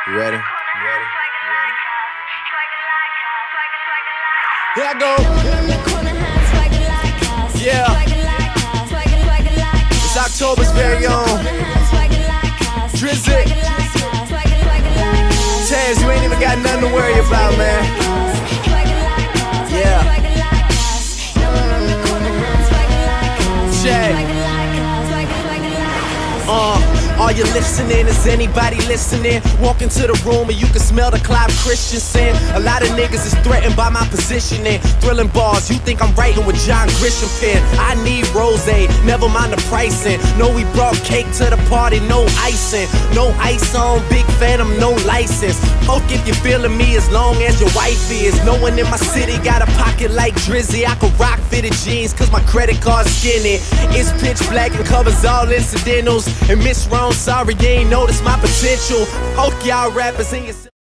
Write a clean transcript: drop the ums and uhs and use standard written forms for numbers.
You ready? Here I go. Yeah. It's October's very own Drizzy. Taz, you ain't even got nothing to worry about, man. Yeah. Check. Are you listening? Is anybody listening? Walk into the room and you can smell the Clive Christensen. A lot of niggas is threatened by my positioning. Thrilling bars, you think I'm writing with John Grisham pen. I need rosé, never mind the pricing. No, we brought cake to the party, no icing. No ice on, big phantom, no license. Fuck if you feeling me as long as your wife is. No one in my city got a pocket like Drizzy. I can rock fitted jeans cause my credit card's skinny. It's pitch black and covers all incidentals. And Miss Wrong, sorry you ain't noticed my potential. Fuck y'all rappers in your